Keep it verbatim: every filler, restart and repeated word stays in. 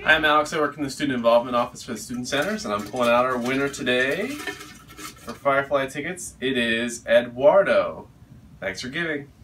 Hi, I'm Alex. I work in the Student Involvement Office for the Student Centers, and I'm pulling out our winner today for Firefly tickets. It is Eduardo. Thanks for giving.